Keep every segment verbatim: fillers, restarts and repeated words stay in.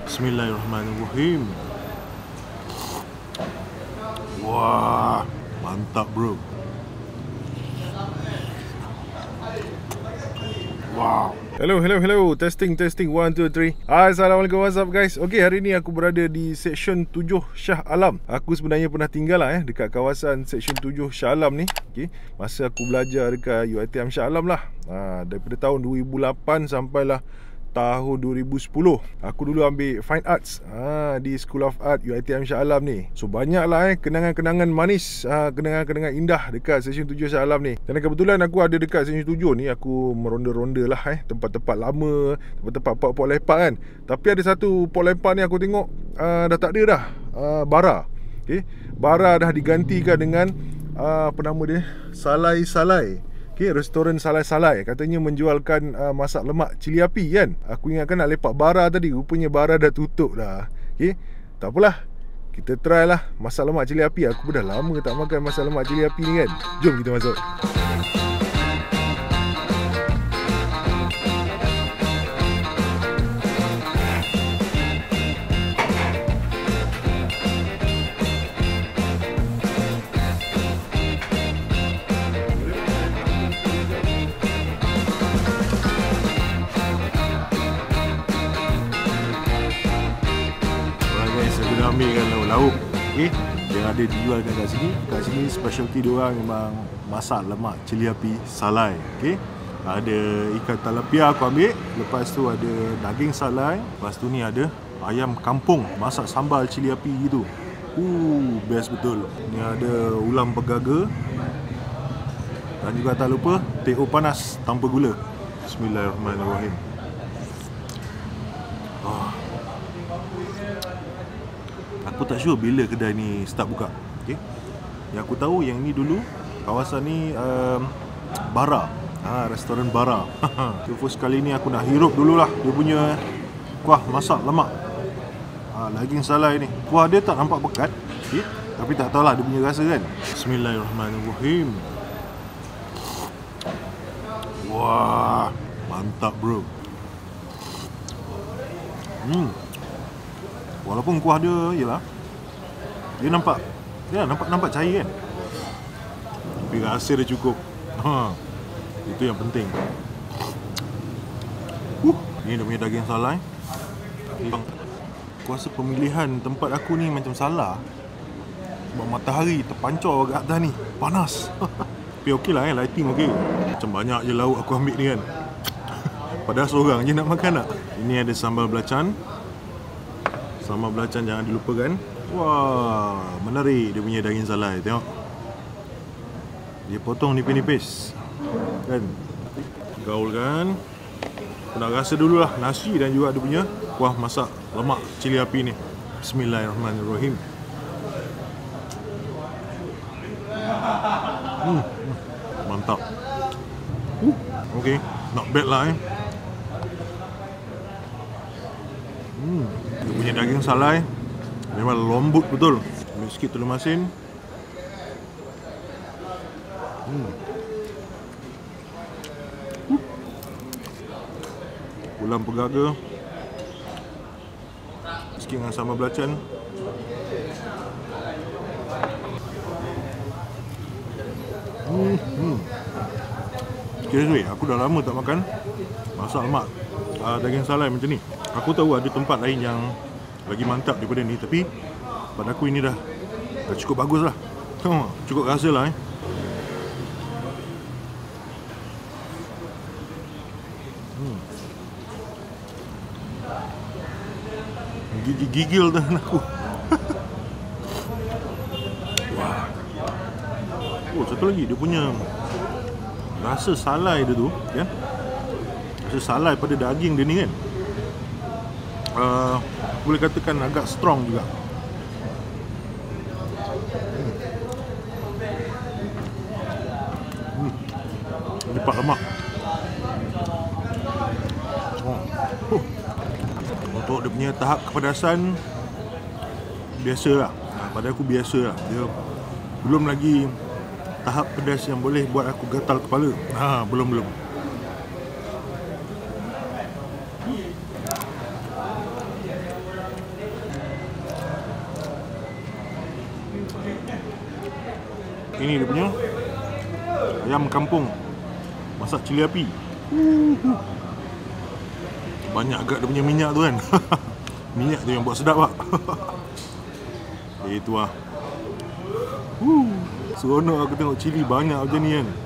Bismillahirrahmanirrahim. Wah, mantap bro. Wow. Hello, hello, hello. Testing, testing. One, two, three. Assalamualaikum, what's up guys? Okay, hari ni aku berada di Seksyen tujuh Shah Alam. Aku sebenarnya pernah tinggal lah eh dekat kawasan Seksyen tujuh Shah Alam ni. Okay, masa aku belajar dekat U I T M Shah Alam lah. Ha, daripada tahun dua ribu lapan sampailah tahun dua ribu sepuluh. Aku dulu ambil Fine Arts ha, di School of Art U I T M Shah Alam ni. So banyak lah eh kenangan-kenangan manis, ha, kenangan-kenangan indah dekat Seksyen tujuh Shah Alam ni. Dan kebetulan aku ada dekat Seksyen tujuh ni. Aku meronda-ronda lah eh tempat-tempat lama, tempat-tempat pok-pok lepak kan. Tapi ada satu pok lepak ni aku tengok uh, dah tak ada dah, uh, bara. Okay, bara dah digantikan dengan uh, apa nama dia, Salai-Salai. Okay, restoran Salai-Salai katanya menjualkan uh, masak lemak cili api kan. Aku ingatkan nak lepak bara tadi, rupanya bara dah tutup dah. Okay, tak apalah, kita try lah masak lemak cili api. Aku dah lama tak makan masak lemak cili api ni kan. Jom kita masuk. Ambilkan lauk-lauk, okay, yang ada dijualkan kat sini. Kat sini specialty diorang memang masak lemak cili api salai. Okay, ada ikan talapia aku ambil. Lepas tu ada daging salai. Lepas tu ni ada ayam kampung masak sambal cili api gitu. Uh, best betul. Ni ada ulam pegaga. Dan juga tak lupa teh o panas tanpa gula. Bismillahirrahmanirrahim. Oh. Aku tak sure bila kedai ni start buka. Okay, yang aku tahu yang ni dulu kawasan ni um, bara, ha, restoran bara. So first kali ni aku nak hirup dululah dia punya kuah masak lemak, ha, daging salai ni. Kuah dia tak nampak pekat, okay, tapi tak tahulah dia punya rasa kan. Bismillahirrahmanirrahim. Wah, mantap bro. Hmm. Walaupun kuah dia, yelah, dia nampak, dia nampak nampak cair kan, tapi rasa dia cukup. Ha, itu yang penting. Uh, ni dia punya daging salai. Aku rasa pemilihan tempat aku ni macam salah, sebab matahari terpancar kat atas ni, panas. Tapi okey lah eh, lighting okey. Macam banyak je lauk aku ambil ni kan. Padahal seorang je nak makan tak. Ini ada sambal belacan. Sambal belacan jangan dilupakan. Wah, menarik dia punya daging salai. Tengok, dia potong nipis-nipis kan, gaulkan. Aku nak rasa dululah nasi dan juga dia punya kuah masak lemak cili api ni. Bismillahirrahmanirrahim. hmm, Mantap. uh, Okay, not bad lah eh. Hmm, dia punya daging salai memang lembut betul. Ambil sikit telur masin. Hmm. Uh. Ulam pegaga. Sikit dengan sambal belacan. Hmm. Hmm. Seriously, aku dah lama tak makan masak lemak uh, daging salai macam ni. Aku tahu ada tempat lain yang lagi mantap daripada ni, tapi pada aku ini dah, dah cukup bagus lah. Oh, cukup rasa lah eh. Hmm. Gigil dah aku. Wah. Oh, satu lagi dia punya rasa salai dia tu, ya. Rasa salai pada daging dia ni kan. Uh, boleh katakan agak strong juga. Hmm. Lepak lemak. Oh. Huh. Untuk dia punya tahap kepedasan, biasalah. Nah, pada aku biasalah. Dia belum lagi tahap pedas yang boleh buat aku gatal kepala. Ha, belum belum. Ini dia punya ayam kampung masak cili api. Banyak agak dia punya minyak tu kan. Minyak tu yang buat sedap pak. Itu lah. Seronok aku tengok cili banyak macam ni kan.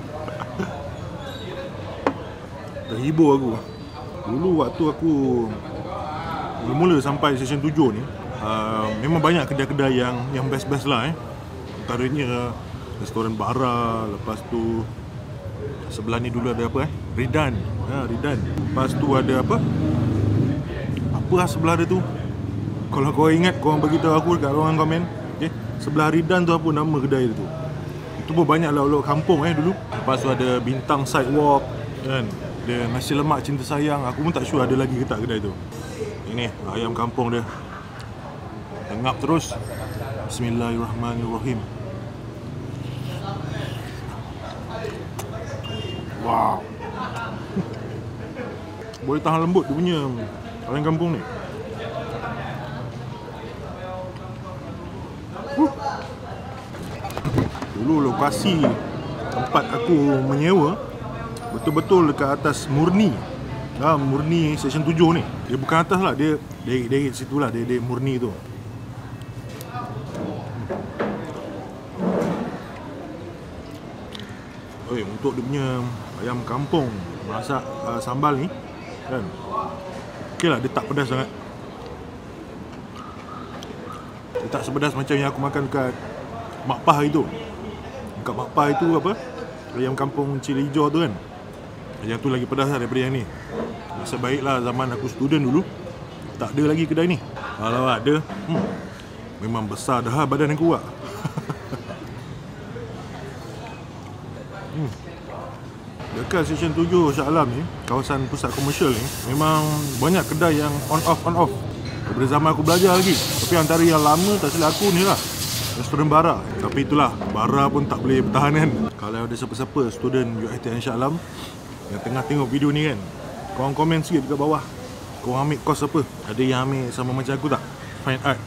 Terhibur aku. Dulu waktu aku mula-mula sampai section tujuh ni, uh, memang banyak kedai-kedai yang yang best-best lah eh. Antaranya restoran Bara, lepas tu sebelah ni dulu ada apa eh? Ridan. Ha, Ridan. Lepas tu ada apa? Apa lah sebelah dia tu? Kalau kau ingat, kau bagi tahu aku dekat ruangan komen. Okey, sebelah Ridan tu apa nama kedai dia tu? Itu pun banyak lauk-lauk kampung eh dulu. Lepas tu ada Bintang Sidewalk kan. Ada nasi lemak cinta sayang. Aku pun tak sure ada lagi ke tak kedai tu. Ini ayam kampung dia. Tengap terus. Bismillahirrahmanirrahim. Wow. Boleh tahan lembut dia punya ayam kampung ni. Uh. Dulu lokasi tempat aku menyewa betul-betul dekat atas Murni. Ha, Murni section tujuh ni. Dia bukan atas lah, dia dari dari situ lah, dia, dia Murni tu. Oi, untuk dia punya ayam kampung masak uh, sambal ni kan. Okey lah, dia tak pedas sangat. Dia tak sepedas macam yang aku makan dekat Mak Pah itu. Dekat Mak Pah itu apa? Ayam kampung cili hijau tu kan. Yang tu lagi pedas lah daripada yang ni. Nasib baiklah zaman aku student dulu tak ada lagi kedai ni. Kalau ada, hmm, memang besar dah badan aku buat. hmm. Dekat section tujuh Shah Alam ni, kawasan pusat komersial ni, memang banyak kedai yang on off on off daripada zaman aku belajar lagi. Tapi antara yang lama tak silap aku ni lah restoran Bara. Tapi itulah, Bara pun tak boleh bertahan kan. Kalau ada siapa-siapa student U I T M Shah Alam yang tengah tengok video ni kan, korang komen sikit dekat bawah, korang ambil course apa? Ada yang ambil sama macam aku tak? Fine art.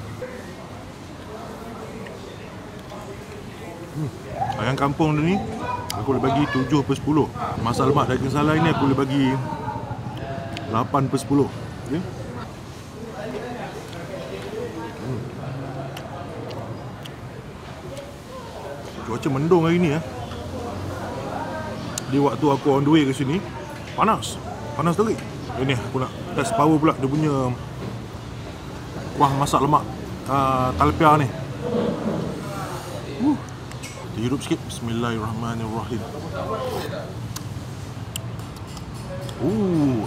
hmm. Ayam kampung dia ni aku boleh bagi tujuh per sepuluh. Masak lemak daging salai ni aku boleh bagi lapan per sepuluh. Okay? hmm. Cuaca mendung hari ni eh. Di waktu aku on the way ke sini, panas. Panas terik. Ini aku nak test power pula dia punya kuah masak lemak uh, talpia ni. Uh. Hirup sikit. Bismillahirrahmanirrahim. Uh.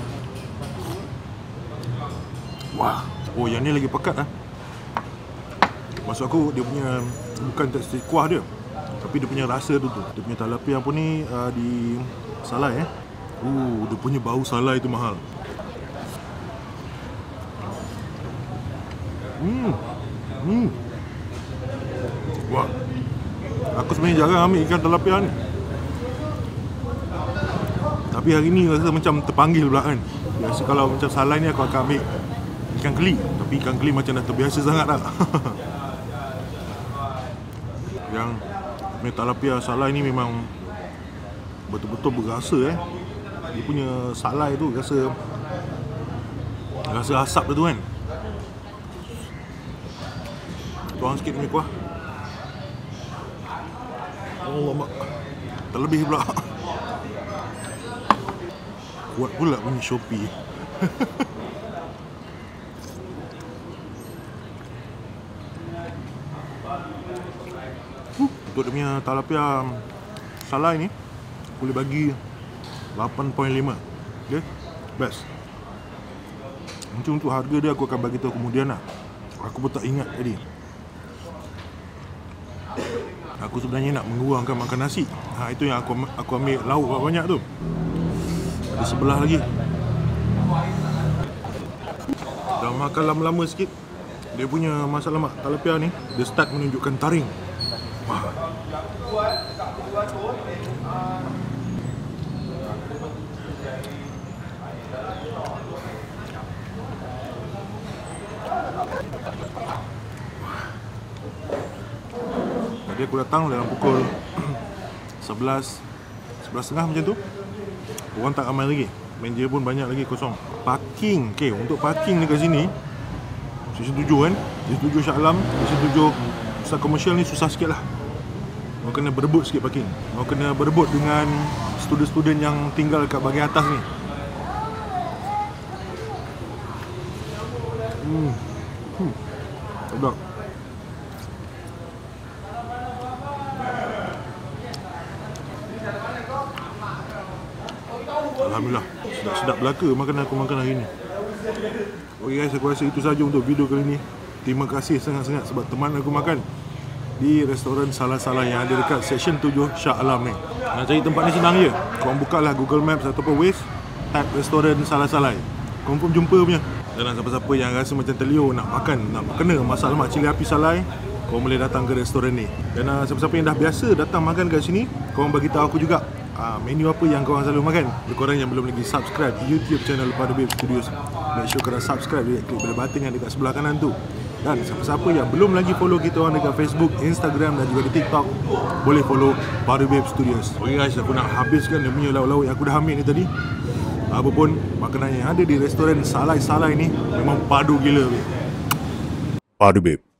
Wah. Oh, yang ni lagi pekat ah. Maksud aku dia punya bukan tekstur kuah dia, tapi dia punya rasa tu tu. Dia punya talapia pun ni uh, di salai eh. Uh, dia punya bau salai tu mahal. Hmm. Hmm. Wah. Aku sebenarnya jarang ambil ikan talapia ni. Tapi hari ni rasa macam terpanggil pula kan. Biasa kalau macam salai ni aku akan ambil ikan keli. Tapi ikan keli macam dah terbiasa sangat dah. Yang punya talapia salai ni memang betul-betul berasa eh. Dia punya salai tu rasa rasa asap dia tu kan. Tuang sikit punya kuah. Alamak, terlebih pula. Kuat pula punya Shopee. Untuk dia punya talapia salai ni aku boleh bagi lapan perpuluhan lima. Okay, best. Mungkin untuk harga dia aku akan bagi tahu kemudian lah. Aku pun tak ingat tadi. Aku sebenarnya nak mengurangkan makan nasi. Ha, itu yang aku aku ambil lauk banyak tu. Ada sebelah lagi. Dah makan lama-lama sikit. Dia punya masak lemak talapia ni, dia start menunjukkan taring. Wah. Dia Jadi aku datang dalam pukul sebelas, sebelas tiga puluh macam tu. Orang tak ramai lagi, meja pun banyak lagi kosong. Parking, okay, untuk parking dekat sini Seksyen tujuh kan, Seksyen tujuh Shah Alam, Seksyen tujuh pusat komersial ni susah sikit lah. Kau kena berebut sikit parking. Kau kena berebut dengan student-student yang tinggal kat bahagian atas ni. Hmm, hmm. Sedap. Alhamdulillah, sedap-sedap belaka makanan aku makan hari ni. Okay guys, aku rasa itu saja untuk video kali ni. Terima kasih sangat-sangat sebab teman aku makan di restoran Salah-Salah yang ada dekat Seksyen tujuh Shah Alam ni. Nak cari tempat ni senang je. Korang buka lah Google Maps ataupun Waze, type restoran Salah-Salah, confirm jumpa punya. Dan siapa-siapa yang rasa macam terliur nak makan, nak kena masak lemak cili api Salai, korang boleh datang ke restoran ni. Dan uh, siapa-siapa yang dah biasa datang makan kat sini, korang bagi tahu aku juga uh, menu apa yang korang selalu makan. Untuk korang yang belum lagi subscribe YouTube channel Padubabe Studios, make sure korang subscribe dia, klik bell button yang dekat sebelah kanan tu. Dan siapa-siapa yang belum lagi follow kita orang dekat Facebook, Instagram dan juga di TikTok, boleh follow Padubabe Studios. Okay guys, aku nak habiskan dia punya lauk-lauk yang aku dah ambil ni tadi. Apapun makanan yang ada di restoran Salai-Salai ni memang padu gila. Padubabe.